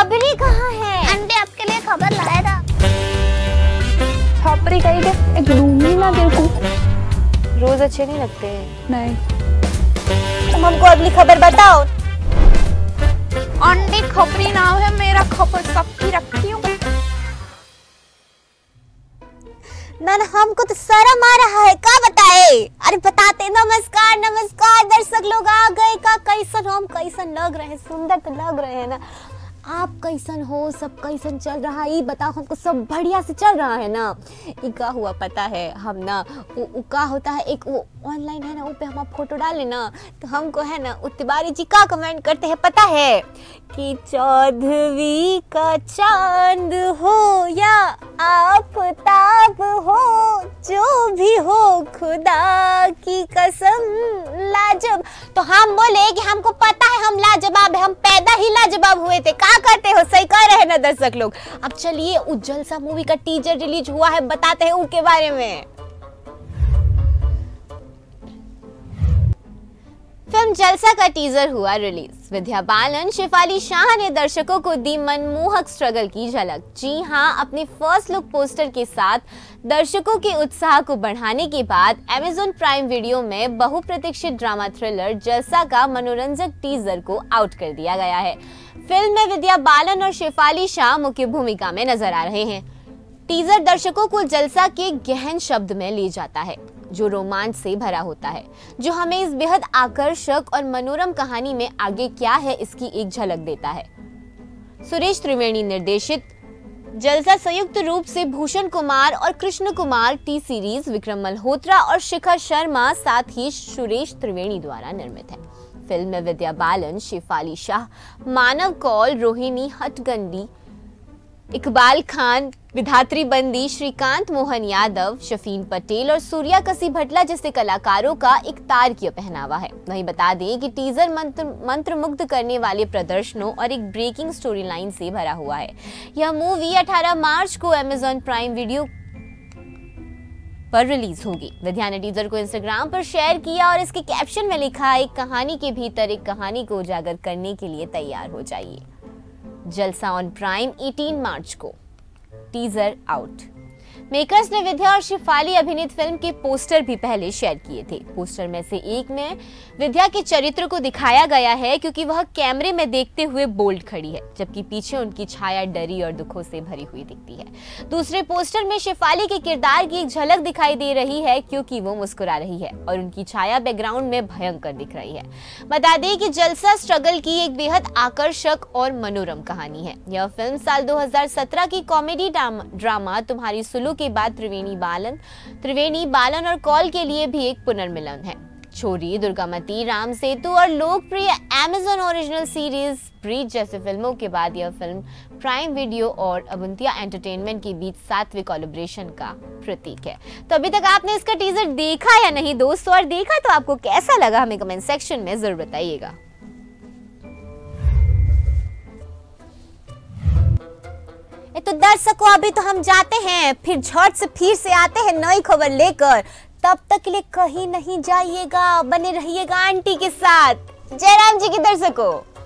खबरी कहाँ है? आंटी आपके लिए खबर लाया था। छापरी कहीं के एक ढूंढी ना तेरे को। रोज अच्छे नहीं लगते। नहीं। तुम हमको अगली खबर बताओ। आंटी खबरी नाम है मेरा, खबर सबकी रखती हूँ। ना हमको तो शर्म आ रहा है, क्या बताए? अरे बताते। नमस्कार नमस्कार दर्शक लोग आ गए का। कैसन हम कैसन लग रहे हैं? सुंदर तो लग रहे हैं ना। आप कैसन हो? सब कैसन चल रहा है? ये बताओ हमको। सब बढ़िया से चल रहा है ना? ये क्या हुआ पता है? हम ना वो क्या होता है, एक वो ऑनलाइन है ना, वो पे हम फोटो डाले ना तो हमको है ना तिवारी जी का कमेंट करते हैं पता है कि चौदहवीं का चांद हो या आफताब हो, जो भी हो खुदा की कसम लाजब। तो हम बोले कि हमको पता है हम लाजवाब है, हम पैदा ही लाजवाब हुए थे। क्या करते हो? सही कह रहे हैं ना दर्शक लोग। अब चलिए उस जलसा मूवी का टीजर रिलीज हुआ है, बताते हैं उनके बारे में। फिल्म जलसा का टीजर हुआ रिलीज। विद्या बालन, शेफाली शाह ने दर्शकों को दी मनमोहक स्ट्रगल की झलक। जी हां, अपने फर्स्ट लुक पोस्टर के साथ दर्शकों के उत्साह को बढ़ाने के बाद Amazon प्राइम वीडियो में बहुप्रतीक्षित ड्रामा थ्रिलर जलसा का मनोरंजक टीजर को आउट कर दिया गया है। फिल्म में विद्या बालन और शेफाली शाह मुख्य भूमिका में नजर आ रहे हैं। टीजर दर्शकों को जलसा के गहन शब्द में ले जाता है, जो रोमांच से भरा होता है, जो हमें इस बेहद आकर्षक और मनोरम कहानी में आगे क्या है इसकी एक झलक देता है। सुरेश त्रिवेणी निर्देशित जलसा संयुक्त रूप से भूषण कुमार और कृष्ण कुमार टी सीरीज, विक्रम मल्होत्रा और शिखर शर्मा साथ ही सुरेश त्रिवेणी द्वारा निर्मित है। फिल्म में विद्या बालन, शेफाली शाह, मानव कौल, रोहिणी हटगंडी, इकबाल खान, विधात्री बंदी, श्रीकांत मोहन यादव, शफीन पटेल और सूर्या कसी भटला जैसे कलाकारों का एक तारकीय पहनावा है। वहीं बता दें कि टीजर मंत्रमुग्ध करने वाले प्रदर्शनों और एक ब्रेकिंग स्टोरी लाइन से भरा हुआ है। यह मूवी 18 मार्च को Amazon प्राइम वीडियो पर रिलीज होगी। विद्या ने टीजर को इंस्टाग्राम पर शेयर किया और इसके कैप्शन में लिखा, एक कहानी के भीतर एक कहानी को उजागर करने के लिए तैयार हो जाइए। जलसा ऑन प्राइम 18 मार्च को। Teaser out. मेकर्स ने विद्या और शेफाली अभिनीत फिल्म के पोस्टर भी पहले शेयर किए थे। पोस्टर में से एक में विद्या के चरित्र को दिखाया गया है क्योंकि वह कैमरे में देखते हुए बोल्ड खड़ी है, जबकि पीछे उनकी छाया डरी और दुखों से भरी हुई दिखती है। दूसरे पोस्टर में शेफाली के किरदार की एक झलक दिखाई दे रही है क्योंकि वो मुस्कुरा रही है और उनकी छाया बैकग्राउंड में भयंकर दिख रही है। बता दें कि जलसा स्ट्रगल की एक बेहद आकर्षक और मनोरम कहानी है। यह फिल्म साल 2017 की कॉमेडी ड्रामा तुम्हारी सुलू के बाद त्रिवेणी बालन और कौल के लिए भी एक पुनर्मिलन है। छोरी, दुर्गामती, राम सेतु और लोकप्रिय Amazon ओरिजिनल सीरीज ब्रीच जैसे फिल्मों के बाद यह फिल्म प्राइम वीडियो और अवंतिया एंटरटेनमेंट के बीच 7वें कोलैबोरेशन का प्रतीक है। तो अभी तक आपने इसका टीजर देखा या नहीं दोस्तों, और देखा तो आपको कैसा लगा हमें कमेंट सेक्शन में जरूर बताइएगा। तो दर्शकों अभी तो हम जाते हैं, फिर झट से फिर से आते हैं नई खबर लेकर। तब तक के लिए कहीं नहीं जाइएगा, बने रहिएगा आंटी के साथ। जय राम जी की दर्शकों।